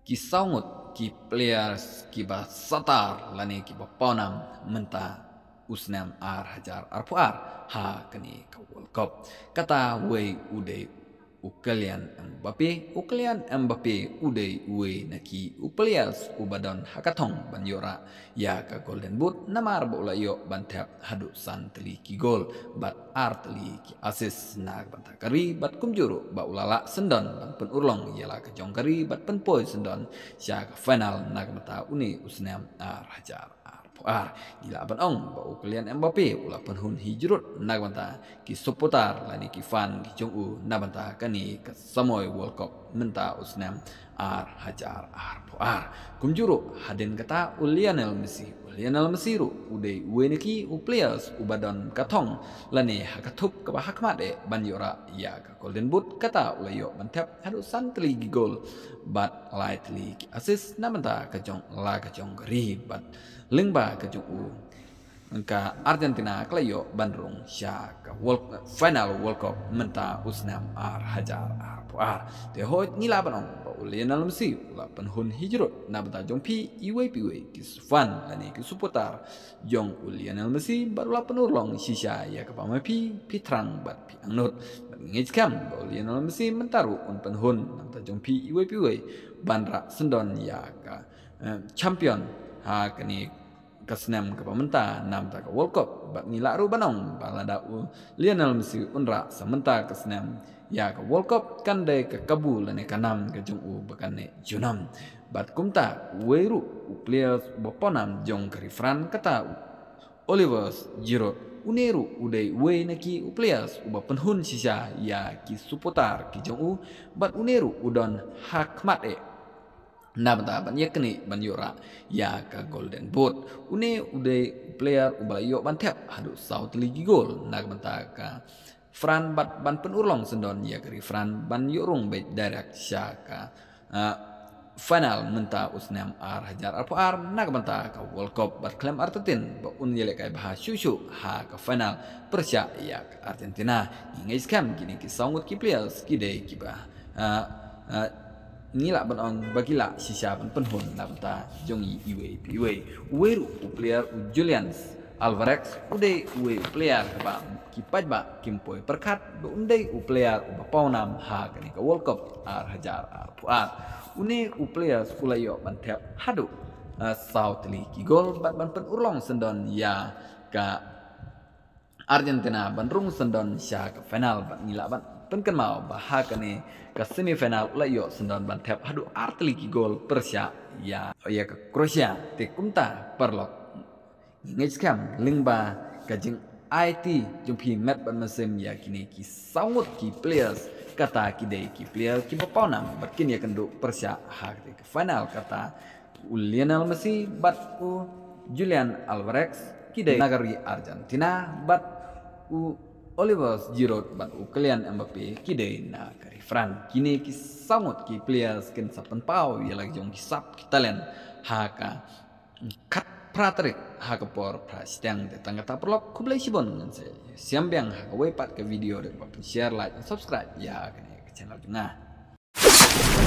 Kisaungut ki players ki ba satar lani ki ba ponam menta usnam hajar arpuar ha kani ka World Cup kata wei ude ukalian Mbappe ude we naki players ubadon hakathong banyora ya ka golden boot namar bola yo bantap hadu san teli ki gol bat teli ki assist nag banta kari bat kumjuru ba ulala sendon ban pen urlong yala ka jong kari bat pen poi sendon sya ka final nag banta uni usnam hajar gila ban ong ba ukalian Mbappe ula pen hun hijrut nag banta ki supportar lani ki fan ki jong u na banta kani ka samoy World Cup menta usnam hajar kumjuru hadin kata Lionel Messi ru ude weneki players ubadon katong lani hakatup ka hakmat ban yora ya ka golden boot kata ulayo mantap hadu santli gol bat lightly assist na banta ka jong ri bat lingba ka jong ka Argentina klayo bandrung sya ka final World Cup menta usnam hajar te hoj ngila banong ba Lionel Messi ula penhun hijrut na banta jong pi iwe ki fan lani ki supportar jong Lionel Messi barula penurlong sisa ya ka pamapi pitrang bat pi angnut ngejkam ba Lionel Messi mentaru un penhun na banta jong pi iwe bandra sendon ya ka champion ha kani kasnam ka pamenta nam ta ka World Cup bat ngila ru banong balada Lionel Messi unra samenta kasnam ya ka World Cup kande ka kabul ne kanam ka jong bakane junam bat kumta weru players boponam jong kari fran kata Oliver Giroud uneru uday we naki players uba penhun sisa ya ki supportar ki jong bat uneru udon hakmat na banta ban yakni ban yora ya ka golden boot uday player ubala yo bantap hadu saut ligi gol na banta ka Fran bat ban penurlong sendon ya kari Fran ban yorung bet darak syaka final menta usnam hajar nak banta ka World Cup bat klaim Argentin ba yele kai bah syusyu ha ka final persya ya ka Argentina ngai skam gini ki saungut ki players ki dei ki ba ngila banong bagila sisa ban penhun na banta jongi iwe weru player Julian Alvarez uday player ba kipat ba kimpoi perkat uday player ba paunam ha kani ka World Cup hajar une player ulayo bantap hadu sautli ki gol ban pen urlong sendon ya ka Argentina ban rung sendon sya ka final ban ngila ban pen kan mau ba ha kani ka semifinal ulayo sendon bantap hadu artli ki gol persya ya ka Croatia te kumta perlok ngejkam lingba kajing IT jumpi mat ban mesim ya kini ki saungut ki players kata ki dei ki player ki baponam bakin ya kendo persya ha ke final kata Lionel Messi bat Julian Alvarez ki dei nagari Argentina bat Oliver Giroud bat Kylian Mbappe ki dei nagari Fran kini ki saungut ki players ken sapen pau ya lagi jong ki sap ki talent ha ka kat praterik ha kapor prasidang de tangata perlok kublai sibon ngan se siambiang ha wepat ke video de share like dan subscribe ya ke channel jungah